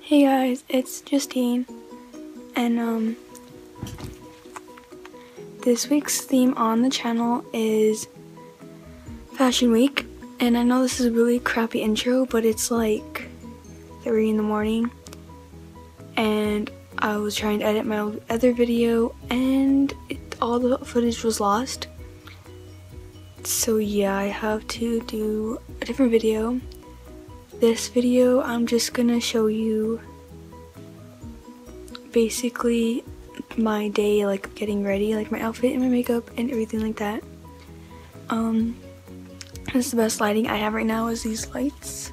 Hey guys, it's Justine, and this week's theme on the channel is Fashion Week, and I know this is a really crappy intro, but it's like 3 in the morning, and I was trying to edit my other video, and all the footage was lost, so yeah, I have to do a different video. This video, I'm just gonna show you basically my day, like getting ready, like my outfit and my makeup and everything like that. This is the best lighting I have right now is these lights.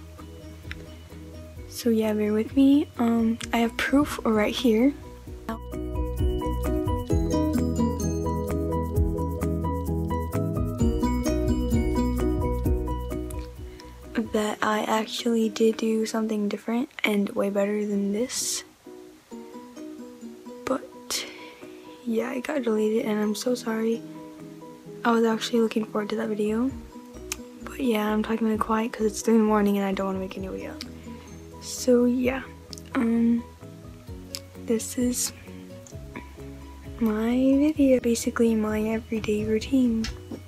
So yeah, bear with me. I have proof right here. That I actually did do something different and way better than this. But yeah, I got deleted and I'm so sorry. I was actually looking forward to that video. But yeah, I'm talking really quiet because it's 3 in the morning and I don't want to make any video. So yeah, this is my video, basically my everyday routine.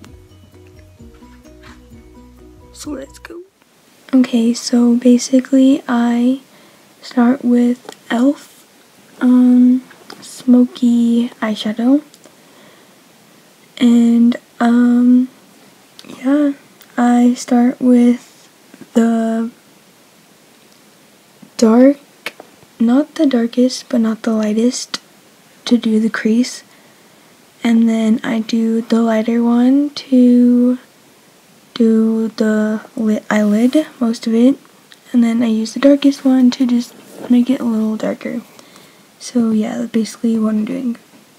So let's go. Okay, so basically I start with e.l.f. Smoky eyeshadow, and yeah, I start with the dark, not the darkest but not the lightest, to do the crease, and then I do the lighter one to do the eyelid, most of it, and then I use the darkest one to just make it a little darker. So yeah, that's basically what I'm doing.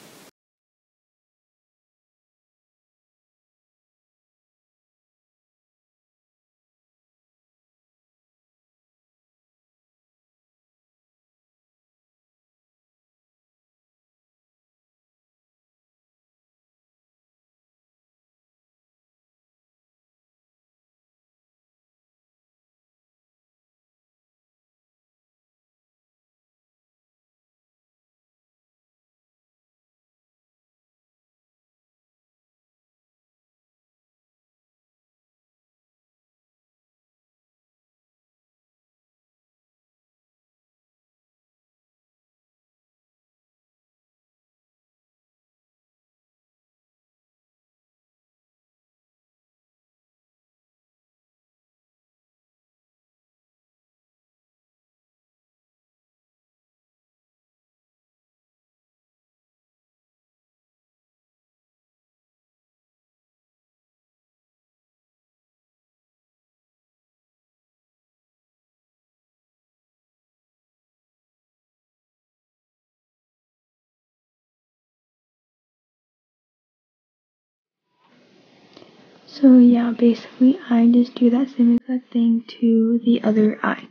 So yeah, basically I just do that same exact thing to the other eye.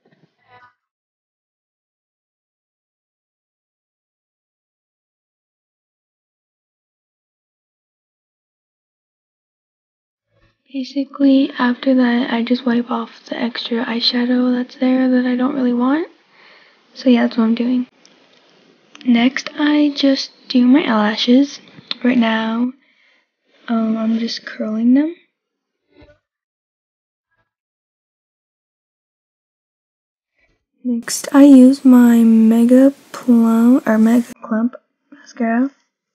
Basically, after that, I just wipe off the extra eyeshadow that's there that I don't really want. So yeah, that's what I'm doing. Next, I just do my eyelashes. Right now, I'm just curling them. Next, I use my Mega Clump mascara.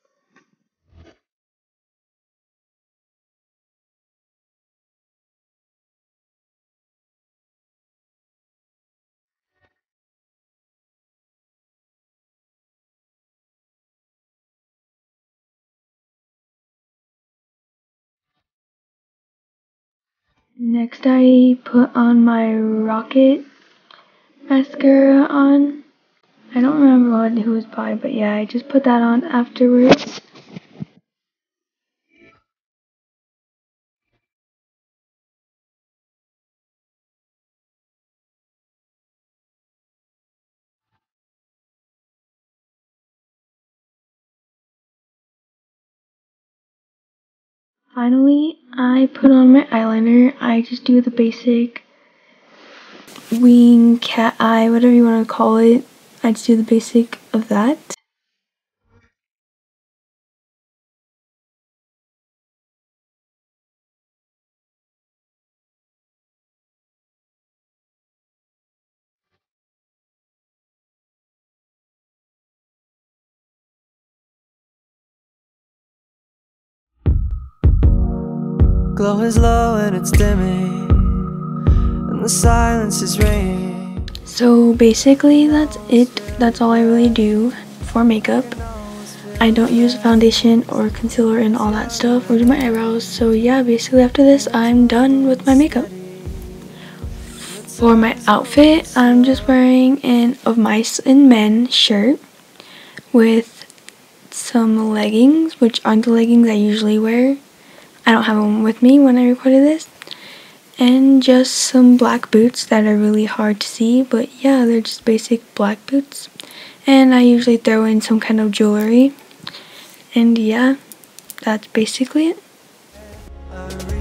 Next, I put on my Rocket mascara on. I don't remember who it was by, but yeah, I just put that on afterwards. Finally, I put on my eyeliner. I just do the basic wing, cat eye, whatever you want to call it. I just do the basic of that. Glow is low and it's dimming, and the silence is ringing. So basically that's it. That's all I really do for makeup. I don't use foundation or concealer and all that stuff or do my eyebrows. So yeah, basically after this I'm done with my makeup. For my outfit, I'm just wearing an Of Mice and Men shirt with some leggings, which aren't the leggings I usually wear. I don't have them with me when I recorded this. And just some black boots that are really hard to see, but yeah, they're just basic black boots. And I usually throw in some kind of jewelry. And yeah, that's basically it.